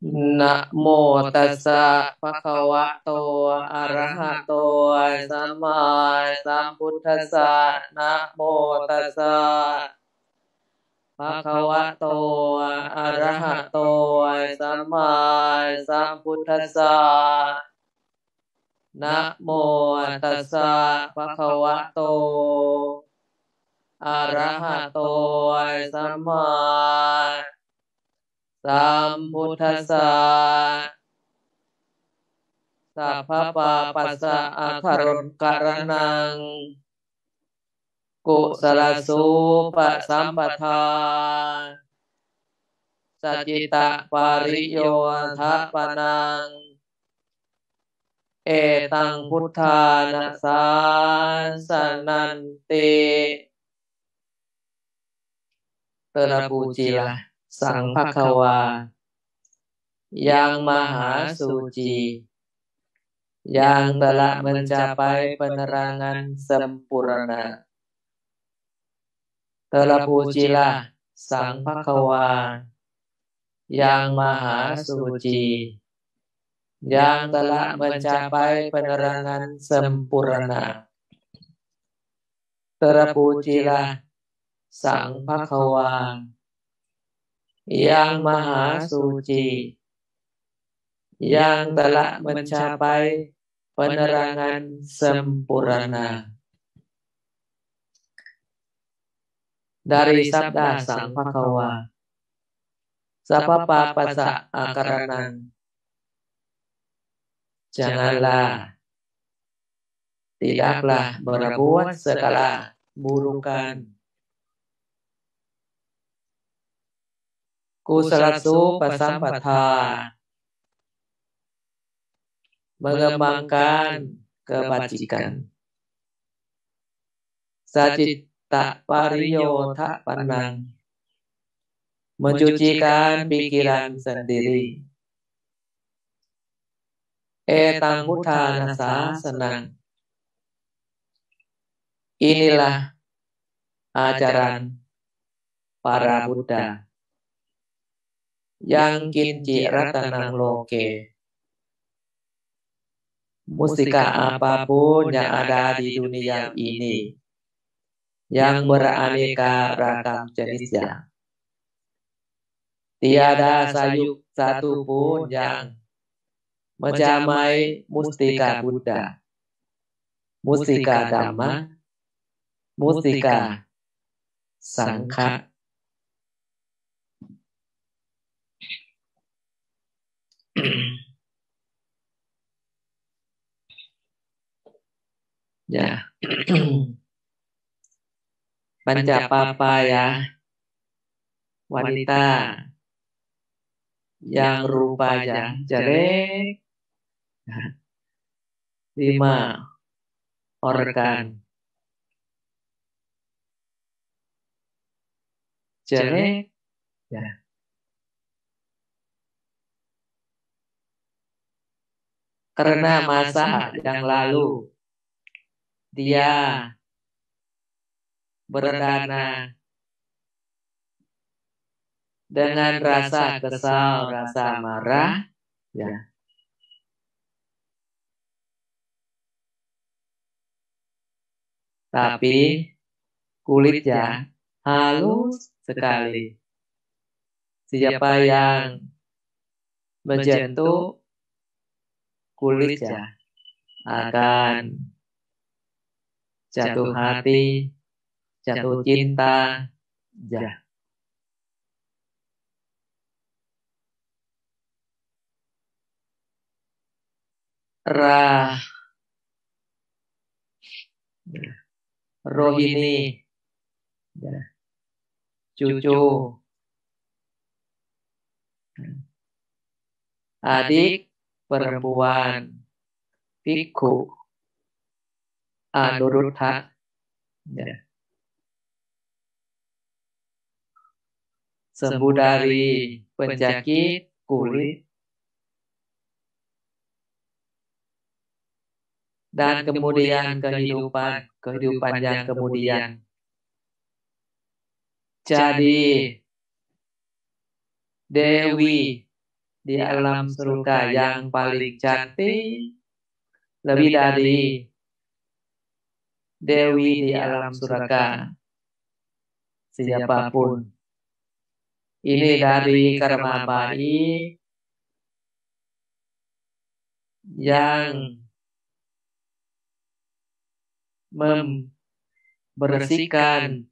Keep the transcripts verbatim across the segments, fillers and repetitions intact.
นะโมตัสสะภะคะวะโตอะระหะโตสัมมาสัมพุทธัสสะนะโมตัสสะภะคะวะโตอะระหะโตสัมมาสัมพุทธัสสะนะโมตัสสะภะคะวะโตอะระหะโตสัมมาสัมพุทธัสสะสัพพะปะปัสสะอาคารนการนังกุศลสูปะสัมปทาสัจจิตะปาริโยทะปนังเอตังพุทธานาสาสนันติterpujilah Sang Phakawa yang Maha Suci, yang telah mencapai penerangan sempurna. Terpujilah Sang Phakawa yang Maha Suci, yang telah mencapai penerangan sempurna. Terpujilah Sang Phakawa yang Maha Suci, yang telah mencapai penerangan sempurna. Dari sabda Sang Phakawa, Sapapa pasa akaranang, janganlah, tidaklah berbuat segala burukan. Kusalasu pasampatha, mengembangkan kebajikan. Sajita pariyo tak pandang, mencucikan pikiran sendiri. Etang putra nasa senang. Inilah ajaran para Buddha yang kinci ratanang loke. Mustika apapun yang ada di dunia ini yang beraneka ragam jenisnya, tiada sayuk satu pun yang menjamai mustika Buddha, mustika Dhamma, mustika Sangha. Ya. Pancapapaya, wanita yang rupanya jelek, lima organ jelek, ya. Karena masa yang lalu dia berdana dengan rasa kesal, rasa marah, ya. Tapi kulitnya halus sekali. Siapa yang menyentuh kulitnya akan jatuh hati, jatuh cinta, ya. Rah, Rohini, ya. Cucu, adik perempuan, Bhikkhu, Anuruddha, ya. Sembuh dari penyakit kulit dan kemudian kehidupan kehidupan yang kemudian jadi Dewi di alam surga yang paling cantik, lebih dari dewi di alam surga siapapun. Ini dari karma baik yang membersihkan,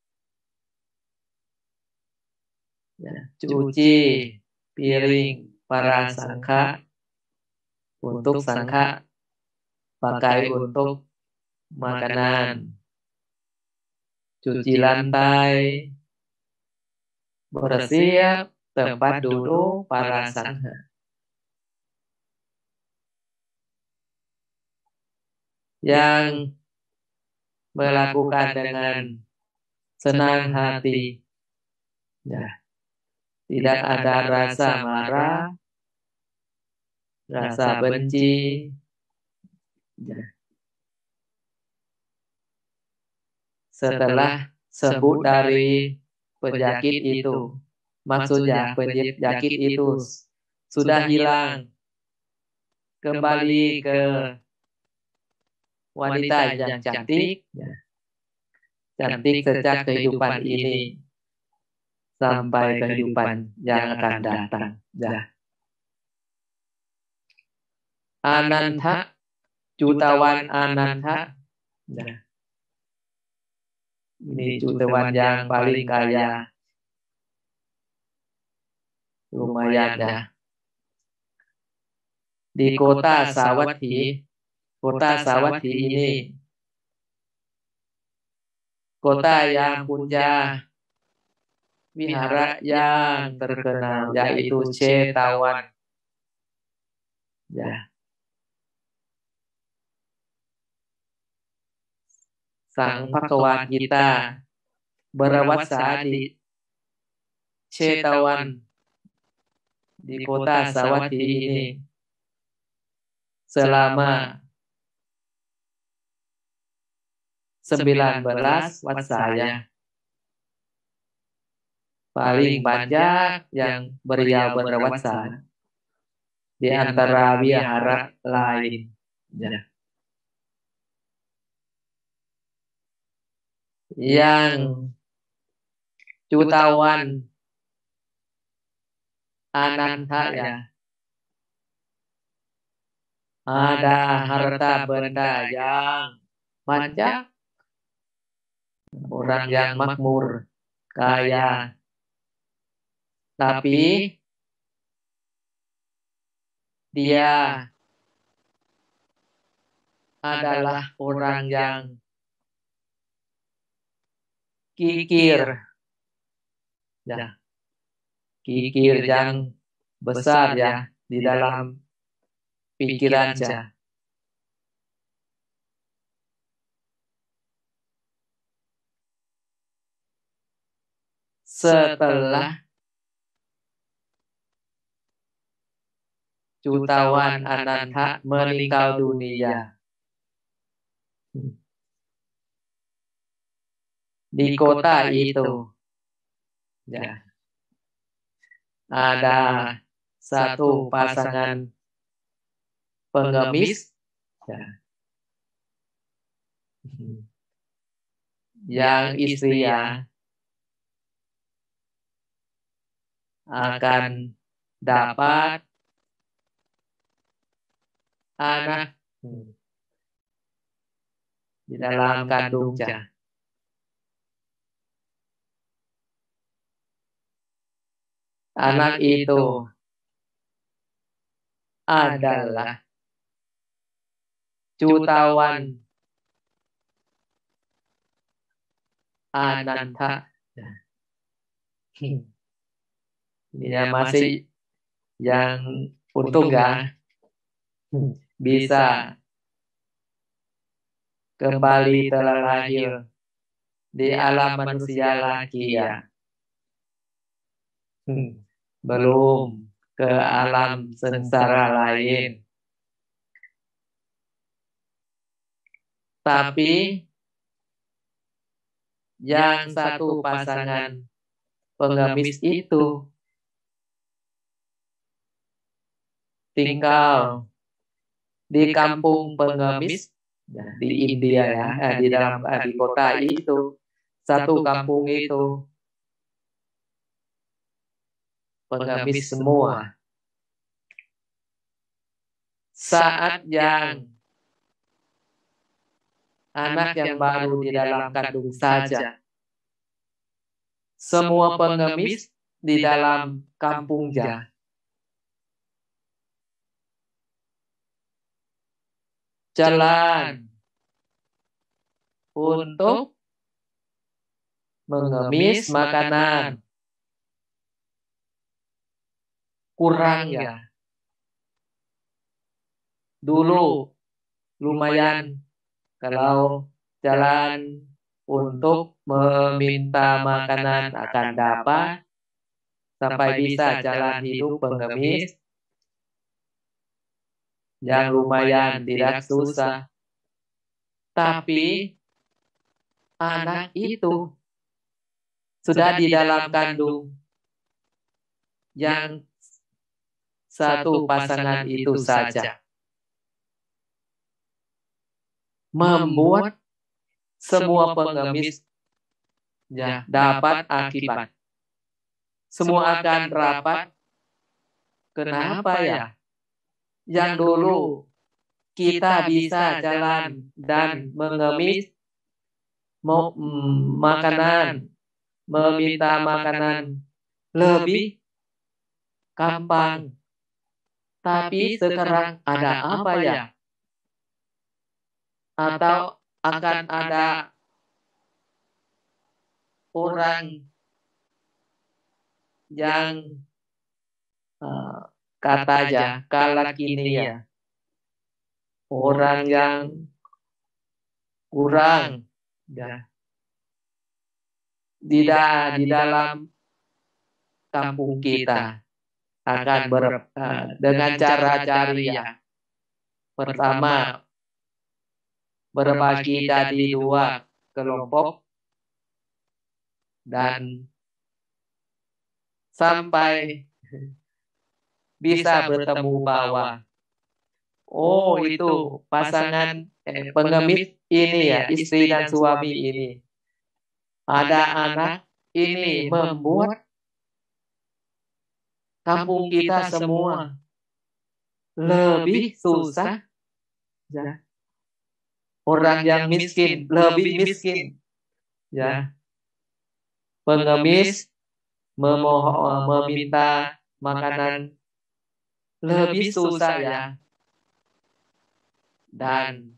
ya, cuci piring para sangka untuk sangka pakai untuk makanan, cuci lantai, bersih tempat duduk para sangka. Yang melakukan dengan senang hati, ya, tidak ada rasa marah, rasa benci, ya. Setelah sembuh dari penyakit itu, maksudnya penyakit itu sudah hilang, kembali ke wanita yang cantik, ya. Cantik sejak kehidupan ini sampai kehidupan yang akan datang, ya. Ananta, jutawan Ananta, ya. Ini jutawan yang paling kaya, lumayan, ya. Di kota Sawathi, kota Sawathi ini kota yang punya wihara yang terkenal, yaitu Cetawan, ya. Sang Bhagavad-gita berawasa di Cetawan, di kota Sawathi ini selama sembilan belas watsaya. Paling banyak yang beliau berawasa di antara wihara lain, ya. Yang jutawan Ananta, ya, ada harta benda yang banyak, orang yang makmur, kaya, tapi dia adalah orang yang kikir, ya. Kikir yang besar, ya, di dalam pikirannya. Setelah jutawan Ananta meninggal dunia, di kota itu, ya, ada satu pasangan pengemis, ya, yang istrinya akan dapat anak di dalam kandungnya. Anak itu adalah jutawan Ananta. Dia masih yang untung, ya, bisa kembali terlahir di alam manusia lagi, ya. Belum ke alam sengsara lain. Tapi yang satu pasangan pengemis itu tinggal di kampung pengemis ya, di India ya, eh, di dalam eh, di kota itu, satu kampung itu pengemis semua. Saat yang anak yang baru di dalam kandung saja, semua pengemis di dalam kampungnya jalan untuk mengemis makanan. Kurang ya. Dulu lumayan kalau jalan untuk meminta makanan akan dapat sampai bisa jalan hidup pengemis yang lumayan tidak susah. Tapi anak itu sudah di dalam kandung yang satu pasangan itu saja, membuat semua pengemis ya, dapat akibat. Semua akan rapat. Kenapa ya? Yang dulu kita bisa jalan dan mengemis mau mm, makanan, meminta makanan lebih gampang. Tapi sekarang ada apa ya? Atau akan ada orang yang uh, katanya kala kini ya, orang yang kurang ya, di, da, di dalam kampung kita akan ber, uh, dengan cara cari ya. Pertama, berbagi jadi dua kelompok dan sampai bisa bertemu bawah. Oh, itu pasangan eh, pengemis ini ya, istri dan suami ini. Ada anak ini membuat kampung kita semua lebih susah ya. Orang yang miskin lebih miskin ya. Pengemis memohon meminta makanan lebih susah ya. Dan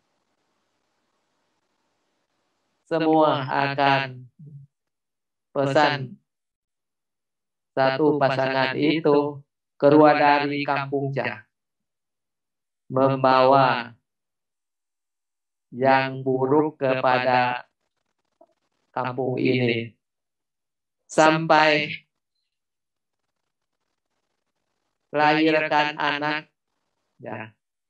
semua akan pesan satu pasangan itu keluar dari kampungnya, membawa yang buruk kepada kampung ini sampai lahirkan anak ya.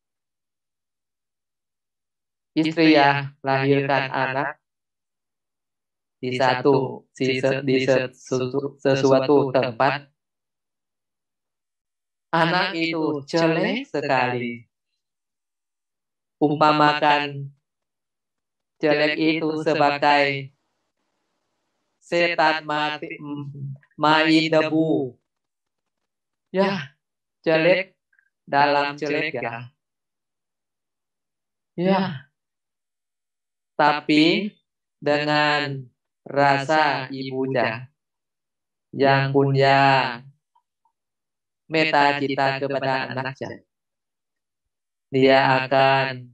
Istri ya lahirkan anak di satu di, di sesuatu tempat. Anak itu jelek sekali. Umpamakan jelek itu sebagai setan mati main debu. Ya, jelek dalam jelek ya. Ya. Tapi dengan rasa ibunya yang punya meta cita kepada anaknya, dia akan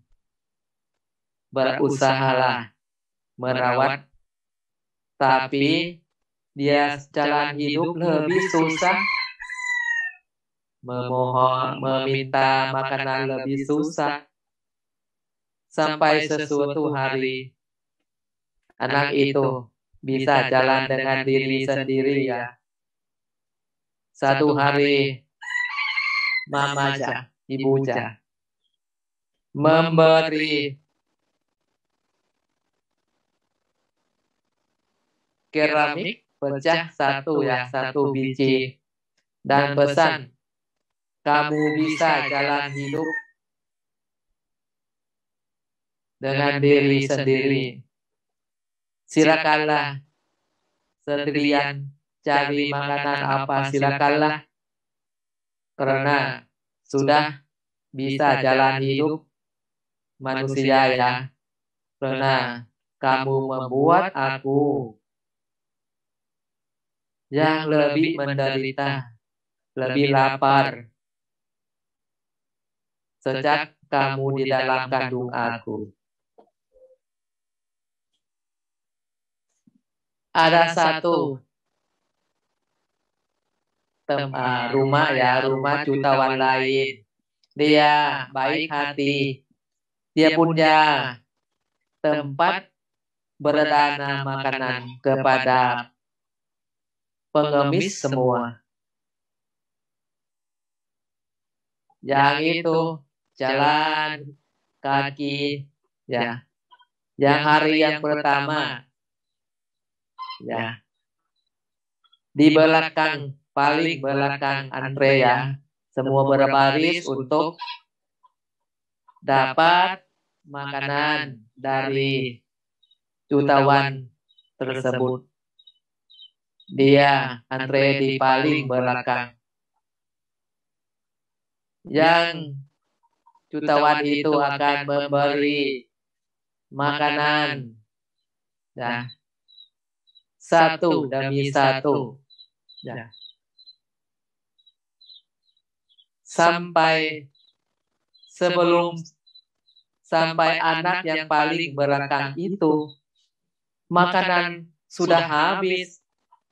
berusahalah merawat, tapi dia jalan hidup lebih susah, memohon, meminta makanan lebih susah, sampai sesuatu hari anak itu bisa jalan dengan diri sendiri ya. Satu hari mamanya, ibunya memberi keramik pecah satu ya, satu biji, dan pesan kamu bisa jalan hidup dengan diri sendiri. Silakanlah sendirian cari makanan apa silakanlah, karena sudah bisa jalan hidup manusia ya. Karena kamu membuat aku yang lebih menderita, lebih lapar sejak kamu di dalam kandung aku. Ada satu tem, uh, rumah ya, rumah jutawan lain. Dia baik hati. Dia punya tempat berdana makanan kepada pengemis semua. Yang itu jalan kaki ya. Yang hari yang pertama ya, di belakang, paling belakang antre ya, semua berbaris untuk dapat makanan dari jutawan tersebut. Dia antre di paling belakang. Yang jutawan itu akan memberi makanan ya, satu demi satu ya, sampai sebelum sampai anak yang paling belakang itu makanan sudah habis.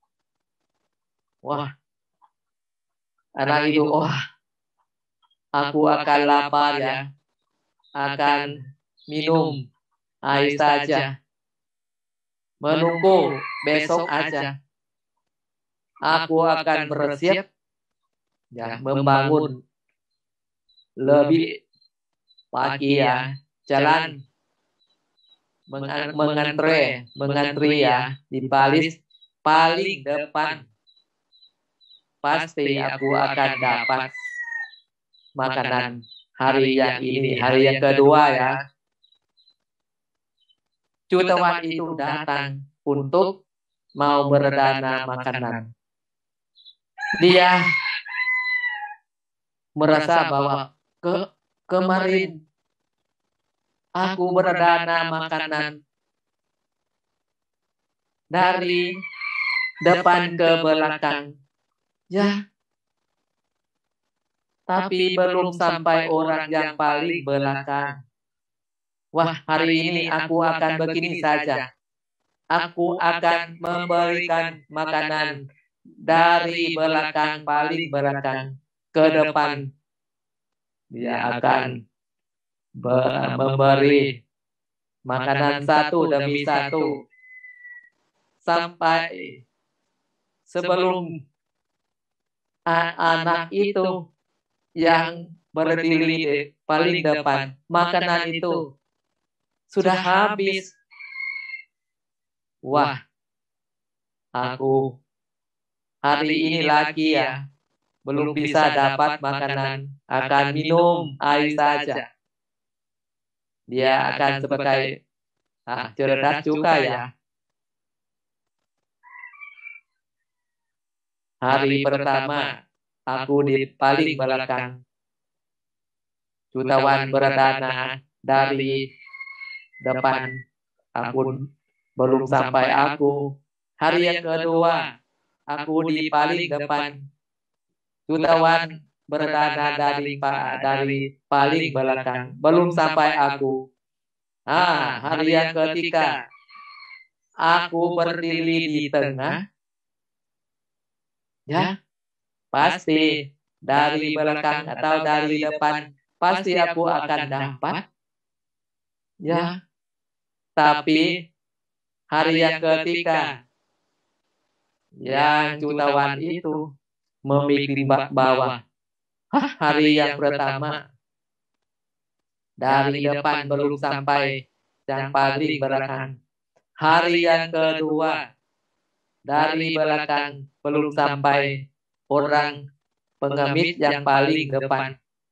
Wah, anak itu, wah, aku akan lapar ya, akan minum air saja, menunggu besok aja. Aku akan bersiap ya, membangun lebih pagi ya, jalan mengantre, mengantri ya, di baris paling depan. Pasti aku akan dapat makanan hari yang ini, hari yang kedua ya. Jutawan itu datang untuk mau berdana makanan. Dia merasa bahwa ke kemarin aku berdana makanan dari depan ke belakang ya, tapi belum sampai orang yang paling belakang. Wah, hari ini aku akan begini saja. Aku akan memberikan makanan dari belakang paling belakang ke depan. Dia akan memberi makanan satu demi satu sampai sebelum anak itu yang berdiri di paling depan, makanan itu sudah habis. Wah, aku hari ini lagi ya, belum bisa dapat makanan, akan minum air saja. Dia akan sebagai ah, cerdas juga ya. Hari pertama aku di paling belakang. Jutawan berdana dari depan, aku belum sampai aku. Hari yang kedua aku di paling depan. Jutawan berdana dari dari paling belakang, belum sampai aku. Ah, hari yang ketiga aku berdiri di tengah. Ya, pasti dari belakang atau dari depan pasti aku akan dapat. Ya, tapi hari yang ketiga yang jutawan itu memikir bawah. Hah, hari yang pertama dari depan belum sampai yang paling belakang. Hari yang kedua dari belakang belum sampai orang pengemis yang paling depan.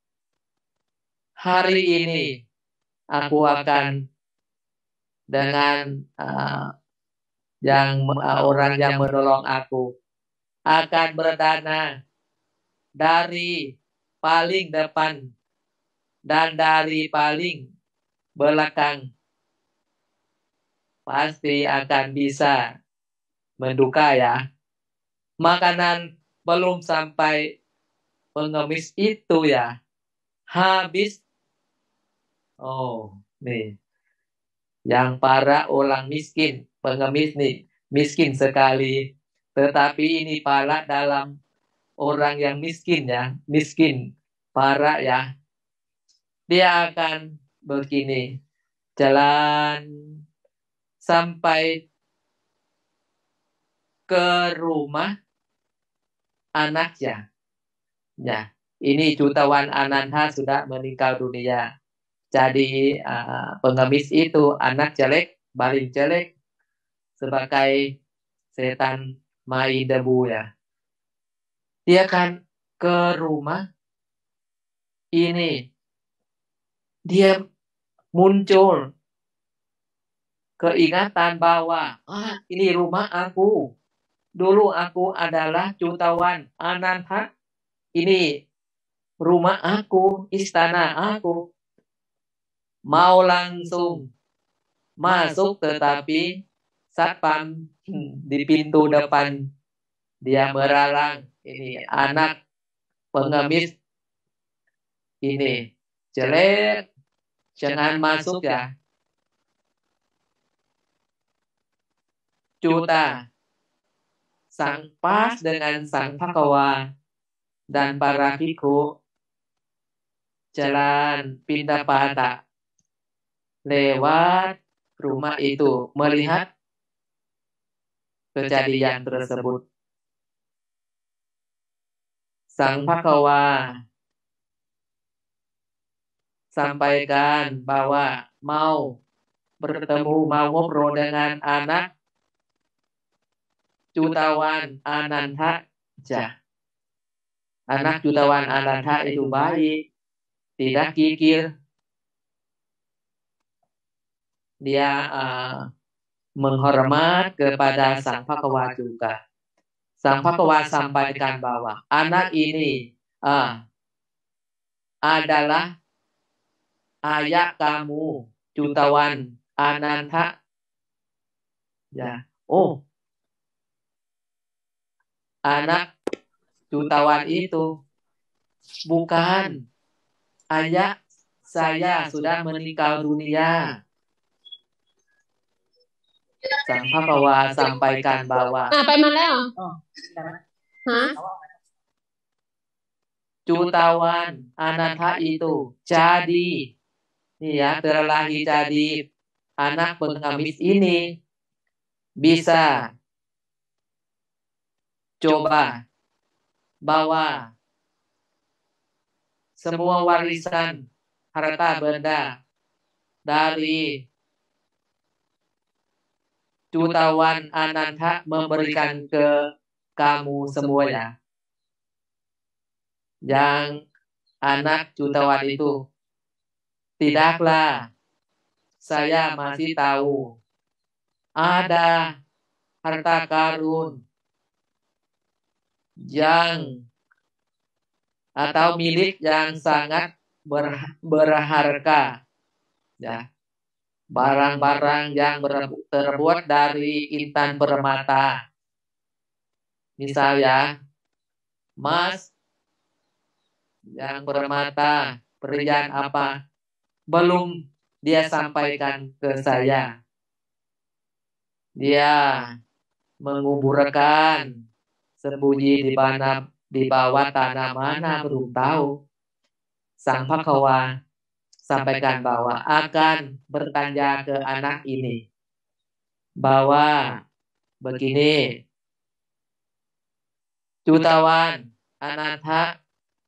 Hari ini aku akan dengan uh, yang uh, orang yang menolong aku akan berdana dari paling depan dan dari paling belakang. Pasti akan bisa menduka ya. Makanan belum sampai pengemis itu ya habis. Oh, nih. Yang para orang miskin, pengemis nih, miskin sekali. Tetapi ini pala dalam orang yang miskin ya, miskin para ya. Dia akan begini, jalan sampai ke rumah anaknya. Ya, ini jutawan Ananda sudah meninggal dunia. Jadi uh, pengemis itu anak jelek, paling jelek sebagai setan main debu ya. Dia kan ke rumah ini, dia muncul keingatan bahwa ah, ini rumah aku. Dulu aku adalah jutawan Ananda. Ini rumah aku, istana aku. Mau langsung masuk tetapi satpam di pintu depan dia meralang. Ini anak pengemis ini jelek, jangan masuk ya. Juta sang pas dengan sang Phakawa dan para bhikkhu jalan pindah pada lewat rumah itu melihat kejadian tersebut. Sang Phakawa sampaikan bahwa mau bertemu, mau ngobrol dengan anak jutawan Ananda. Ja. Anak jutawan Ananda itu baik, tidak kikir. Dia uh, menghormat kepada sang Phakawa juga. Sang Phakawa sampaikan bahwa anak ini uh, adalah ayah kamu, jutawan Ananda. Ya. Oh, anak jutawan itu bukan ayah saya, sudah meninggal dunia. Sang Phakawa sampaikan bahwa ah,ไปมาแล้วฮะ jutawan Ananda itu jadi nih ya, terlahir jadi anak pengemis ini bisa coba bawa semua warisan harta benda dari jutawan Ananda memberikan ke kamu semuanya. Yang anak jutawan itu, tidaklah, saya masih tahu ada harta karun yang atau milik yang sangat ber, berharga ya, barang-barang yang ber, terbuat dari intan permata, misalnya emas yang permata, berian apa, belum dia sampaikan ke saya. Dia menguburkan sembunyi di mana, di bawah tanah mana belum tahu. Sang Phakawa sampaikan bahwa akan bertanya ke anak ini bahwa begini, jutawan Ananda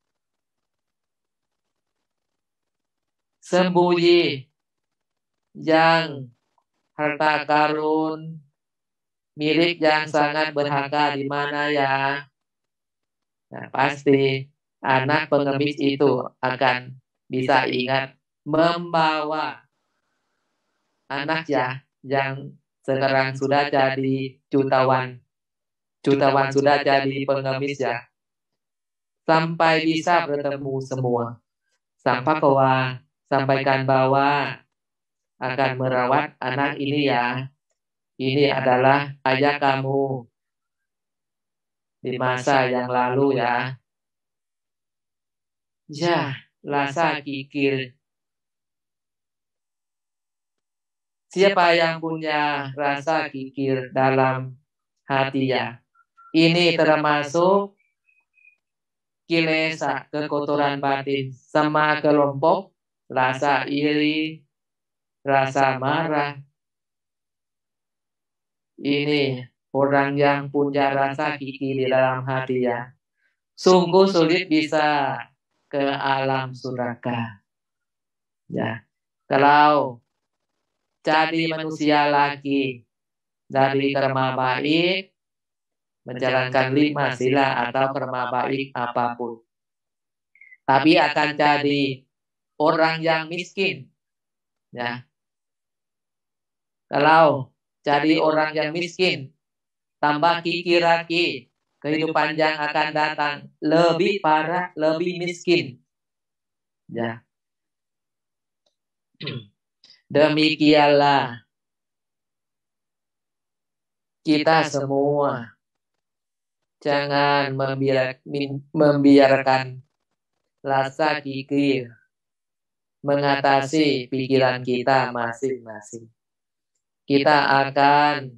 sembunyi yang harta karun milik yang sangat berharga di mana ya? Nah, pasti anak pengemis itu akan bisa ingat membawa anak ya yang sekarang sudah jadi jutawan, jutawan sudah jadi pengemis ya, sampai bisa bertemu semua. Sampai bahwa sampaikan bahwa akan merawat anak ini ya. Ini adalah ayah kamu di masa yang lalu ya. Ya, rasa kikir. Siapa yang punya rasa kikir dalam hati ya? Ini termasuk kilesa, kekotoran batin, sama kelompok rasa iri, rasa marah. Ini orang yang punya rasa kikir di dalam hati ya. Sungguh sulit bisa ke alam surga. Ya, kalau jadi manusia lagi dari karma baik, menjalankan lima sila atau karma baik apapun, tapi akan jadi orang yang miskin. Ya, kalau jadi orang yang miskin, tambah kikir lagi, kehidupan yang akan datang lebih parah, lebih miskin. Ya. Demikianlah kita semua jangan membiar, membiarkan rasa kikir mengatasi pikiran kita masing-masing. Kita akan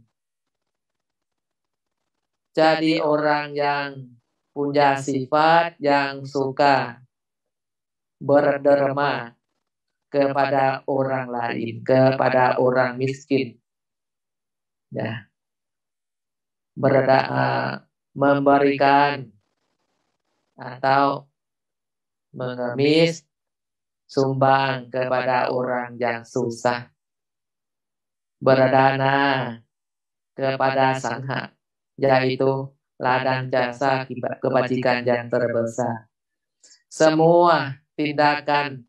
jadi orang yang punya sifat yang suka berderma kepada orang lain, kepada orang miskin. Ya. Berda, uh, memberikan atau mengemis sumbang kepada orang yang susah, berdana kepada sangha, yaitu ladang jasa kebajikan yang terbesar. Semua tindakan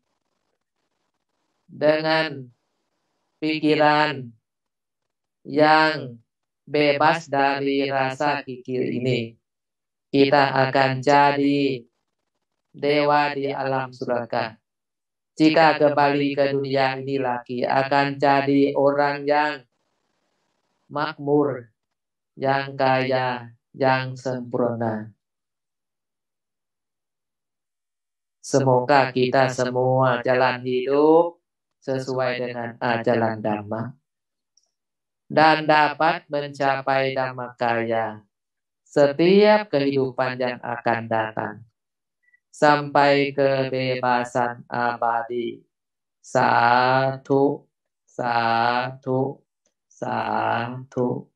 dengan pikiran yang bebas dari rasa kikir ini, kita akan jadi dewa di alam surga. Jika kembali ke dunia ini lagi, akan jadi orang yang makmur, yang kaya, yang sempurna. Semoga kita semua jalan hidup sesuai dengan ajaran Dhamma dan dapat mencapai Dhammakaya setiap kehidupan yang akan datang sampai kebebasan abadi. Satu, satu, satu.